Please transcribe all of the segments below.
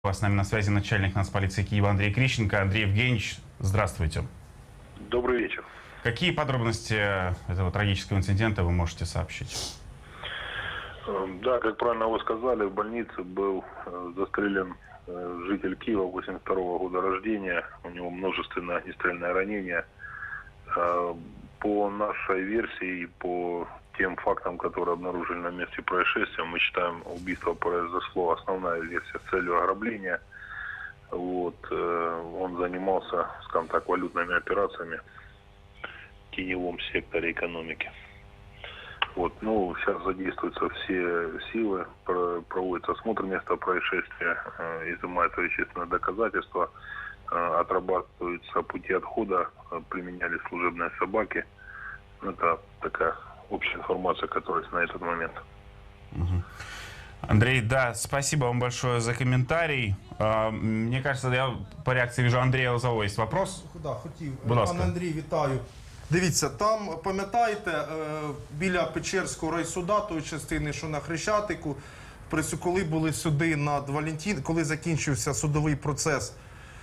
С нами на связи начальник нацполиции Киева Андрей Крищенко. Андрей Евгеньевич, здравствуйте. Добрый вечер. Какие подробности этого трагического инцидента вы можете сообщить? Да, как правильно вы сказали, в больнице был застрелен житель Киева 82-го года рождения. У него множественное огнестрельное ранение. По нашей версии и по тем фактам, которые обнаружили на месте происшествия, мы считаем, убийство произошло, основная версия, с целью ограбления. Он занимался, скажем так, валютными операциями в теневом секторе экономики. Сейчас задействуются все силы, проводится осмотр места происшествия, изымаются вещественные доказательства, отрабатываются пути отхода, применялись служебные собаки. Это такая общая информация, которая есть на этот момент. Андрей, да, спасибо вам большое за комментарий. Мне кажется, я по реакции вижу, Андрея Лозового есть вопрос. Да, хотів. Будь ласка. Пане Андрій, вітаю. Дивіться, там, пам'ятаєте, біля Печерського райсуда, тої частини, що на Хрещатику, коли були суди над Валентином, коли закінчився судовий процес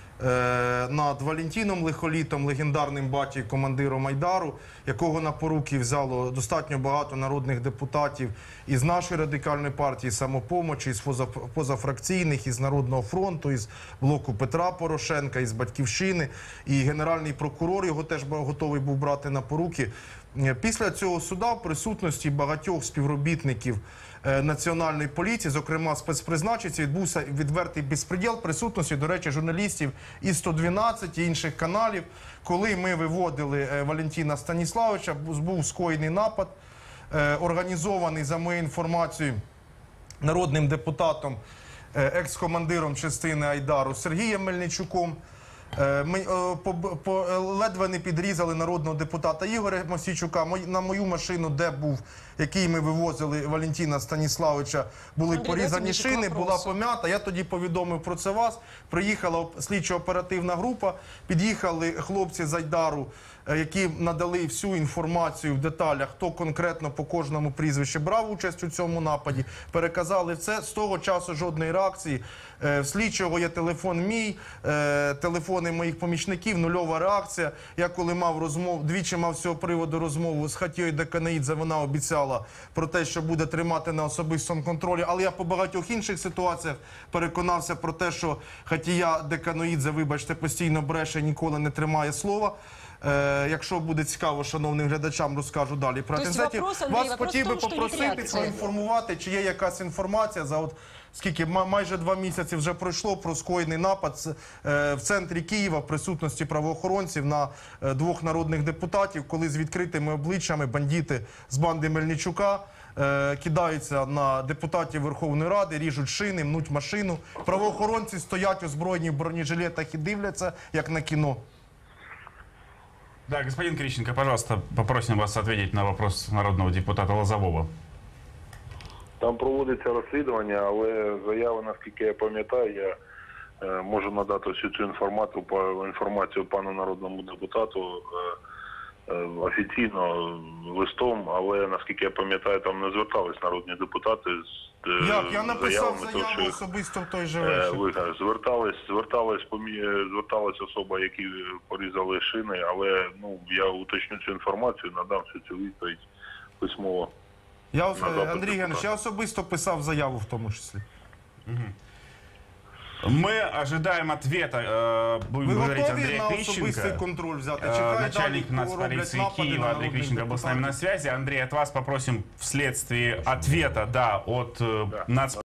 над Валентином Лихолітом, легендарним батьком, командиром Айдару, якого на поруки взяло достатньо багато народних депутатів із нашої радикальної партії «Самопомочі», із позафракційних, із Народного фронту, із блоку Петра Порошенка, із Батьківщини. І генеральний прокурор його теж готовий був брати на поруки. Після цього суда в присутності багатьох співробітників Національної поліції, зокрема спецпризначенців, відбувся відвертий безпреділ присутності, до речі, журналістів із 112 і інших каналів. Коли ми виводили Валентина Станіславовича, був скоєний напад, організований, за моєю інформацією, народним депутатом, екс-командиром частини Айдару Сергієм Мельничуком. Ми ледве не підрізали народного депутата Ігоря Мосійчука. На мою машину, де був, який ми вивозили Валентина Станіславовича, були порізані шини, була пом'ята. Я тоді повідомив про це вас. Приїхала слідчо-оперативна група, під'їхали хлопці з Айдару, які надали всю інформацію в деталях, хто конкретно по кожному прізвищу брав участь у цьому нападі, переказали це. З того часу жодної реакції. В слідчого є телефон мій, телефони моїх помічників, нульова реакція. Я коли мав розмову, двічі мав з цього приводу розмову з Хатією Деканоїдзе, вона обіцяла про те, що буде тримати на особистому контролі. Але я по багатьох інших ситуаціях переконався про те, що Хатія Деканоїдзе, вибачте, постійно бреше, ніколи не тримає слова. Якщо буде цікаво шановним глядачам, розкажу далі про атентатів. Вас хотів би попросити проінформувати, чи є якась інформація за скільки, майже 2 місяці вже пройшло, про скоєний напад в центрі Києва в присутності правоохоронців на 2 народних депутатів, коли з відкритими обличчями бандити з банди Мельничука кидаються на депутатів Верховної Ради, ріжуть шини, мнуть машину. Правоохоронці стоять озброєні в бронежилетах і дивляться, як на кіно. Да, господин Крищенко, пожалуйста, попросим вас ответить на вопрос народного депутата Лозового. Там проводиться розслідування, але заяви, наскільки я пам'ятаю, я можу надати всю цю інформацію пану народному депутату офіційно листом, але, наскільки я пам'ятаю, там не звертались народні депутати з Як? Я написав заявами, заяву особисто в той же вечір. Зверталась особа, які порізали шини, але я уточню цю інформацію, надам всю цю відповідь письмово. Андрій Євгенович, я особисто писав заяву в тому числі. Мы ожидаем ответа, будем говорить, Андрея Крищенко, начальник нацполиции Киева. Андрей Крищенко был с нами на связи. Андрей, от вас попросим в следствии ответа, да, от нацполиции.